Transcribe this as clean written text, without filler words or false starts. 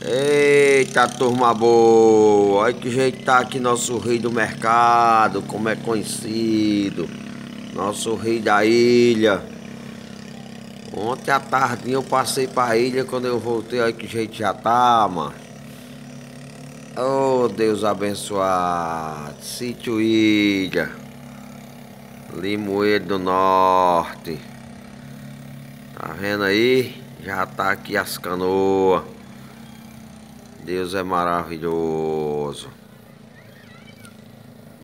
Eita, turma boa! Olha que jeito tá aqui nosso rio do mercado, como é conhecido. Nosso rio da ilha. Ontem à tardinha eu passei pra ilha, quando eu voltei, olha que jeito já tá, mano. Oh, Deus abençoado. Sítio Ilha. Limoeiro do Norte. Tá vendo aí? Já tá aqui as canoas. Deus é maravilhoso.